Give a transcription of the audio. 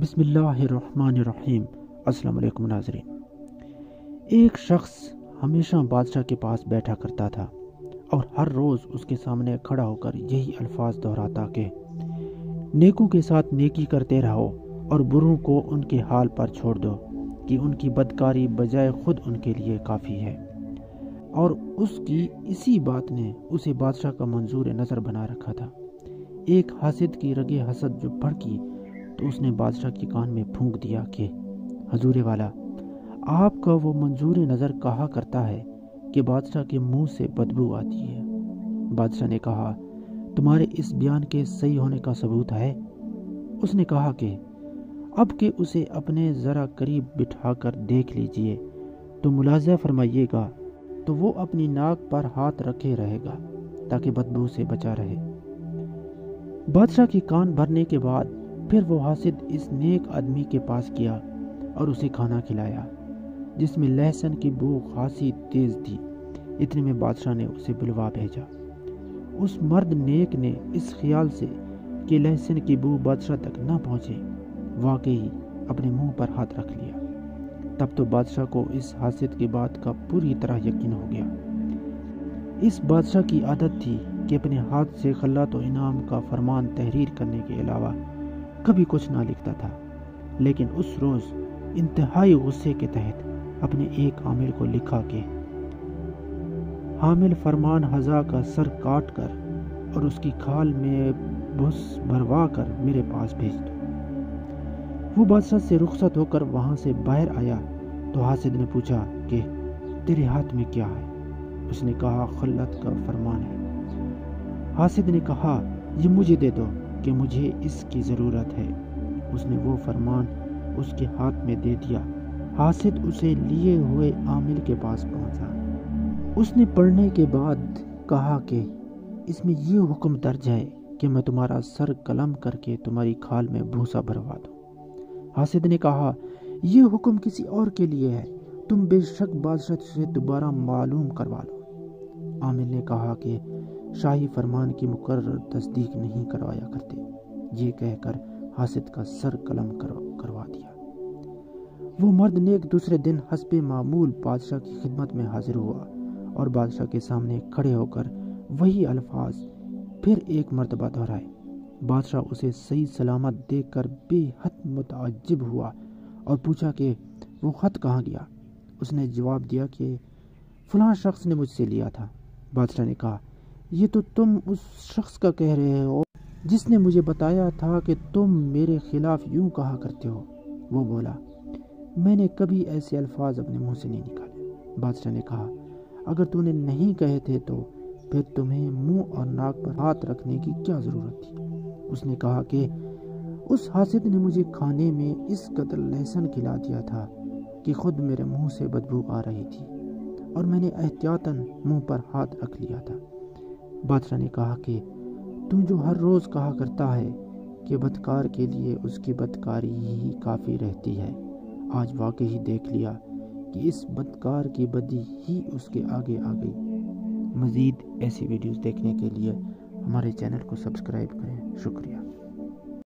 بسم اللہ الرحمن الرحیم۔ السلام علیکم ناظرین۔ ایک شخص ہمیشہ بادشاہ کے پاس بیٹھا کرتا تھا اور ہر روز اس کے سامنے کھڑا ہو کر یہی الفاظ دہراتا کہ نیکوں کے ساتھ نیکی کرتے رہو اور بروں کو ان کے حال پر چھوڑ دو کہ ان کی بدکاری بجائے خود ان کے لیے کافی ہے۔ اور اس کی اسی بات نے اسے بادشاہ کا منظور نظر بنا رکھا تھا۔ ایک حاسد کی رگ حسد جو بھڑکی تو اس نے بادشاہ کے کان میں پھونک دیا کہ حضور والا، آپ کا وہ منظور نظر کہا کرتا ہے کہ بادشاہ کے منہ سے بدبو آتی ہے۔ بادشاہ نے کہا، تمہارے اس بیان کے صحیح ہونے کا ثبوت ہے؟ اس نے کہا کہ اب کہ اسے اپنے ذرا قریب بٹھا کر دیکھ لیجئے تو ملاحظہ فرمائیے گا تو وہ اپنی ناک پر ہاتھ رکھے رہے گا تاکہ بدبو سے بچا رہے۔ بادشاہ کے کان بھرنے کے بعد پھر وہ حاسد اس نیک آدمی کے پاس گیا اور اسے کھانا کھلایا جس میں لہسن کی بو خاصی تیز تھی۔ اتنے میں بادشاہ نے اسے بلوا بھیجا۔ اس مرد نیک نے اس خیال سے کہ لہسن کی بو بادشاہ تک نہ پہنچے واقعی اپنے منہ پر ہاتھ رکھ لیا۔ تب تو بادشاہ کو اس حاسد کی بات کا پوری طرح یقین ہو گیا۔ اس بادشاہ کی عادت تھی کہ اپنے ہاتھ سے خلعت و انعام کا فرمان تحریر کرنے کے علاوہ کبھی کچھ نہ لکھتا تھا، لیکن اس روز انتہائی غصے کے تحت اپنے ایک عامل کو لکھا کہ حامل فرمان ہزا کا سر کاٹ کر اور اس کی کھال میں بھس بھروا کر میرے پاس بھیج دو۔ وہ بادشاہ سے رخصت ہو کر وہاں سے باہر آیا تو حاسد نے پوچھا کہ تیرے ہاتھ میں کیا ہے؟ اس نے کہا، خلعت کا فرمان ہے۔ حاسد نے کہا، یہ مجھے دے دو کہ مجھے اس کی ضرورت ہے۔ اس نے وہ فرمان اس کے ہاتھ میں دے دیا۔ حاسد اسے لیے ہوئے عامل کے پاس پہنچا۔ اس نے پڑھنے کے بعد کہا کہ اس میں یہ حکم درج ہے کہ میں تمہارا سر قلم کر کے تمہاری کھال میں بھوسا بھروا دوں۔ حاسد نے کہا، یہ حکم کسی اور کے لیے ہے، تم بے شک بادشاہ سے دوبارہ معلوم کروا لو۔ عامل نے کہا کہ شاہی فرمان کی مقرر تصدیق نہیں کروایا کرتے۔ یہ کہہ کر حاسد کا سر قلم کروا دیا۔ وہ مرد نیک دوسرے دن حسب معمول بادشاہ کی خدمت میں حاضر ہوا اور بادشاہ کے سامنے کھڑے ہو کر وہی الفاظ پھر ایک مرتبہ دہرائے۔ بادشاہ اسے صحیح سلامت دیکھ کر بے حد متعجب ہوا اور پوچھا کہ وہ خط کہاں گیا؟ اس نے جواب دیا کہ فلاں شخص نے مجھ سے لیا تھا۔ بادشاہ نے کہا، یہ تو تم اس شخص کا کہہ رہے ہو جس نے مجھے بتایا تھا کہ تم میرے خلاف یوں کہا کرتے ہو۔ وہ بولا، میں نے کبھی ایسے الفاظ اپنے منہ سے نہیں نکالے۔ بادشاہ نے کہا، اگر تو نے نہیں کہے تھے تو پھر تمہیں منہ اور ناک پر ہاتھ رکھنے کی کیا ضرورت تھی؟ اس نے کہا کہ اس حاسد نے مجھے کھانے میں اس قدر لہسن کھلا دیا تھا کہ خود میرے منہ سے بدبو آ رہی تھی اور میں نے احتیاطاً منہ پر ہاتھ رکھ لیا تھا۔ بادشاہ نے کہا کہ تم جو ہر روز کہا کرتا ہے کہ بدکار کے لیے اس کی بدکاری ہی کافی رہتی ہے، آج واقعی دیکھ لیا کہ اس بدکار کی بدی ہی اس کے آگے آ گئی۔ مزید ایسی ویڈیوز دیکھنے کے لیے ہمارے چینل کو سبسکرائب کریں۔ شکریہ۔